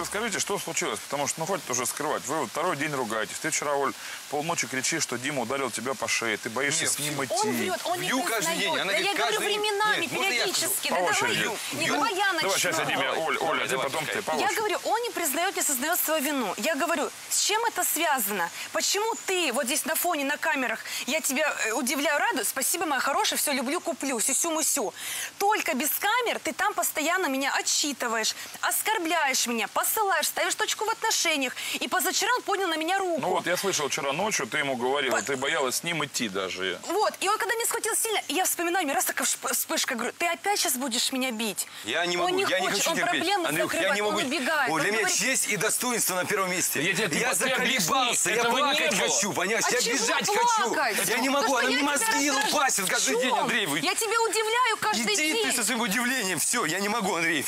расскажите, что случилось, потому что, ну, хватит уже скрывать. Вы вот второй день ругаетесь. Ты вчера, Оль, полночи кричишь, что Дима ударил тебя по шее. Ты боишься с ним идти. Он врет, он не каждый день. признает. Да я говорю временами, периодически. Да давай, не давай я начну. Давай, сейчас я тебе, Оля, а ты потом ты. Я говорю, он не признает, не сознает свою вину. Я говорю, с чем это связано? Почему ты вот здесь на фоне, на камерах, я тебя удивляю, радую, спасибо, моя хорошая, все, люблю, куплю, сю-сю-мусю. Только без камер ты там постоянно меня отчитываешь, оскорбляешь меня, посылаешь, ставишь точку в отношениях. И позавчера он поднял на меня руку. Ну вот, я слышал вчера ночью, ты ему говорила, ты боялась с ним идти даже. Вот, и он когда меня схватил сильно, и я вспоминаю, мне раз такая вспышка, говорю, ты опять сейчас будешь меня бить? Я не могу, он не я не хочет, хочу он терпеть. проблему Андрюх, я закрывает, не могу. он убегает. О, для меня говорит, честь и достоинство на первом месте. Я заколебался, я плакать хочу, понимаешь? А Я чего бежать плакать? хочу. Я не могу, То, она что мне я мозги тебя лупасит каждый день, Андрей. Я тебя удивляю каждый Иди день. ты со своим удивлением, все, я не могу, Андрей.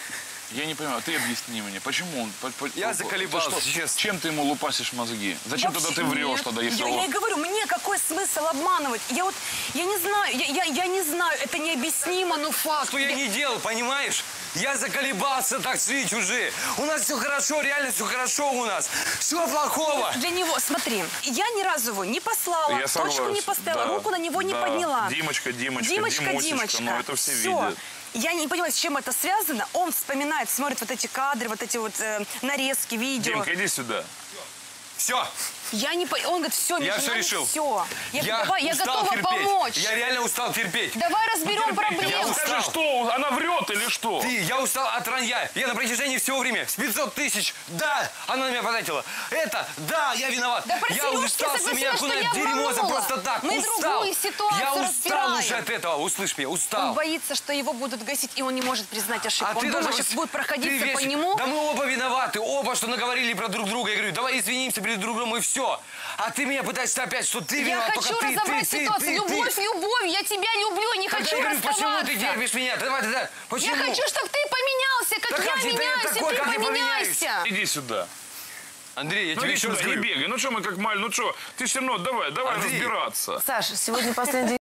Я не понимаю, ты объясни мне, почему он... Я заколебался, Ты честно. чем ты ему лупасишь мозги? Зачем тогда ты врешь тогда, если Я он... и говорю, мне какой смысл обманывать? Я не знаю, я не знаю, это необъяснимо, но факт. Что я не делал, понимаешь? Я заколебался так жить уже. У нас все хорошо, реально все хорошо у нас. Все плохого. Для него, смотри, я ни разу его не послала, Я точку согласен, не поставила, да, руку на него не да. подняла. Димочка, Димочка. ну это все Всё. видят. Я не понимаю, с чем это связано. Он вспоминает, смотрит вот эти кадры, вот эти вот нарезки, видео. Димка, иди сюда. Все. Я не понимаю. Он говорит, все, Я все решил. Все. Я устал готова терпеть. помочь. Я реально устал терпеть. Давай разберем Я проблему. скажи, что? Она врет или что? Я устал от вранья. Я на протяжении всего времени с 500 тысяч. Да, она на меня потратила. Это, да, я виноват. Да про я Сережки устал, что меня согласилась, что окунают я в дерьмо за обманула. просто так. Мы устал. другую ситуацию Я устал разбираем. уже от этого. Услышь меня, Он устал. боится, что его будут гасить, и он не может признать ошибку. Он даже думает, сейчас будет проходиться по нему. Да мы оба виноваты, оба что наговорили про друг друга. Я говорю, давай извинимся перед друг другом и все. А ты меня пытаешься опять, что ты Я виноват, хочу только разобрать ситуацию. Любовь, любовь. Я тебя люблю и не Когда хочу я говорю, расставаться. почему ты терпишь меня? Давай. Почему? Я хочу, чтобы ты поменялся, как Да я как же ты меняюсь, такой, и ты как я поменяйся. Иди сюда. Андрей, я Ну тебе иди еще раз сюда, не говорю. бегай. Ну что мы как маль, ну что? Ты все равно, давай Андрей. разбираться. Саша, сегодня последний